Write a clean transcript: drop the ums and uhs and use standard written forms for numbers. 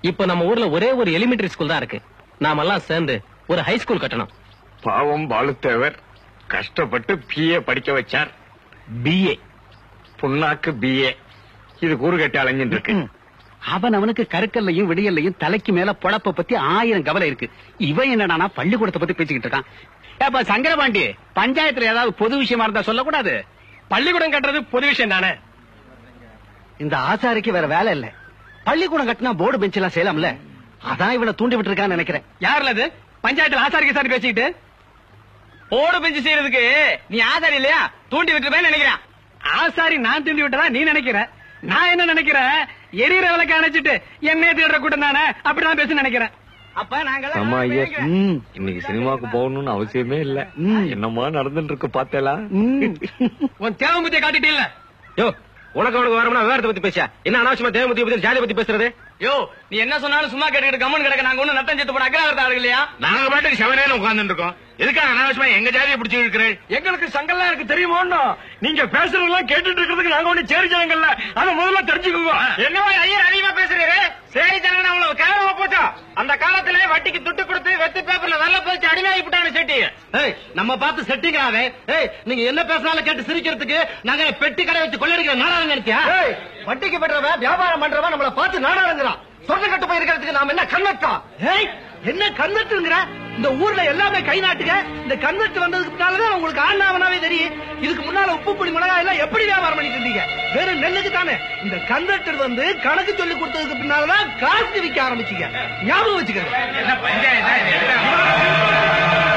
இப்ப நம்ம ஊர்ல ஒரே ஒரு எலிமெண்டரி ஸ்கூல் தான் இருக்கு. நாமெல்லாம் சேர்ந்து ஒரு ஹை ஸ்கூல் கட்டணும். பாவம் பாலுத்தேவர் கஷ்டப்பட்டு பிஏ படிக்க வச்சார். பிஏ புண்ணாக்கு பிஏ இது கூறு கட்டி அலைஞ்சிட்டு இருக்கு. அவனுக்கு கருக்கல்லையும் விடியல்லையும் தலைக்கு மேல பொழப்ப பத்தி 1000 கவலை இருக்கு. இவன் என்னடானா பள்ளிக்கூடத்தை பத்தி பேசிக்கிட்டு இருக்கான். ஏப்பா சங்கரபாண்டி, பஞ்சாயத்துல ஏதாவது பொது விஷயமா இருந்தா சொல்லக்கூடாது. பள்ளிக்கூடம் கட்டுறது பொது விஷயம் தானே. இந்த ஆசாரிக்கு வேற வேலை இல்ல. பள்ளிக்கூடம் கட்டினா போர்டு பெஞ்ச் எல்லாம் செய்யலாம்ல. அதான் இவனை தூண்டி விட்டு இருக்கான்னு நினைக்கிறேன். யாருல அது பஞ்சாயத்துல ஆசாரிக்கு சாரி பேசிக்கிட்டு போர்டு பெஞ்சு செய்யறதுக்கு நீ ஆசாரி இல்லையா? தூண்டி விட்டுருப்பேன்னு நினைக்கிறேன். ஆசாரி நான் தூண்டி விட்டதா நீ நினைக்கிற? நான் என்ன நினைக்கிறேன், எரியிற விளக்க அணைச்சிட்டு என்னைய தேடுற கூட்டம் தானே, அப்படிதான் பேச நினைக்கிறேன். அப்ப ஆமா ஐயா, இன்னைக்கு சினிமாவுக்கு போகணும்னு அவசியமே இல்ல. என்னமா நடந்துட்டு இருக்கு பாத்தேலா? உன் தேவமுத்திய காட்டிட்டே இல்ல. யோ, உனக்கு வரணும்னா விவரத்தை பத்தி பேச என்ன அனாவசியமா தேவமுத்திய பத்தி ஜாதியை பத்தி பேசுறது? யோ, நீ என்ன சொன்னாலும் சும்மா கேட்டுக்கிட்டு கம்மன் கிடக்க. நாங்க ஒண்ணு நட்டம் செத்து போன அக்ரஹாரத்தை ஆளுங்க இல்லையா? நாங்க பாட்டுக்கு செவனேன்னு உட்கார்ந்துட்டு இருக்கோம். எதுக்காக அனாவசியமா எங்க ஜாதியை பிடிச்சி இருக்கிறேன்? எங்களுக்கு சங்கல்லாம் இருக்கு தெரியுமோ? நீங்க பேசுறதெல்லாம் கேட்டுட்டு இருக்கிறதுக்கு நாங்க ஒண்ணு சேரி ஜனங்கள்ல. அதை முதல்ல தெரிஞ்சுக்கோங்க. என்னவோ ஐயா அதிகமா பேசுறீரு. சேரி ஜனங்க அவ்வளவு கேவலமா போச்சா? அந்த காலத்துல வட்டிக்கு துட்டு கொடுத்து வெத்து பேப்பர்ல நல்ல போச்சு அடிமையாகி விட்டானு செட்டி. நம்ம பார்த்து செட்டிங்கிறாவே. நீங்க என்ன பேசினாலும் கேட்டு சிரிக்கிறதுக்கு நாங்க பெட்டி கடை வச்சு கொள்ளடிக்கிற நாடாளுங்க நினைச்சியா? வட்டிக்கு பெற்றவன் வியாபாரம் பண்றவன் நம்மளை பார்த்து நாடாளுங்கிறான். சொந்த கட்டு போயிருக்கிறதுக்கு நாம என்ன கண்ணட்டா? என்ன கன்வெர்ட்ங்கிற? இந்த ஊர்ல எல்லாமே கை நாட்டுங்க. இந்த கன்வெர்ட் வந்ததுக்கு பின்னாலதான் உங்களுக்கு ஆனாவனாவே தெரியும். இதுக்கு முன்னால உப்பு புளி மிளகாய் எல்லாம் எப்படி வியாபாரம் பண்ணிட்டு இருந்தீங்க? வெறும் நெல்லுக்கு தானே. இந்த கன்வெர்டர் வந்து கணக்கு சொல்லி கொடுத்ததுக்கு பின்னாலதான் காசு விற்க ஆரம்பிச்சீங்க. ஞாபகம் வச்சுக்க. என்ன பஞ்சாயத்து?